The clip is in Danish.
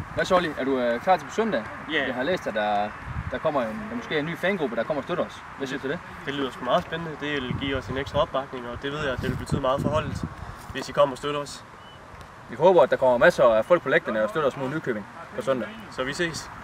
Hvad så, Olli? Er du klar til på søndag? Ja. Jeg har læst, at der kommer måske en ny fangruppe, der kommer og støtter os. Hvad siger du til det? Det lyder sgu meget spændende. Det vil give os en ekstra opbakning, og det ved jeg, at det vil betyde meget for holdet, hvis I kommer og støtter os. Vi håber, at der kommer masser af folk på lægterne og støtter os mod Nykøbing på søndag. Så vi ses.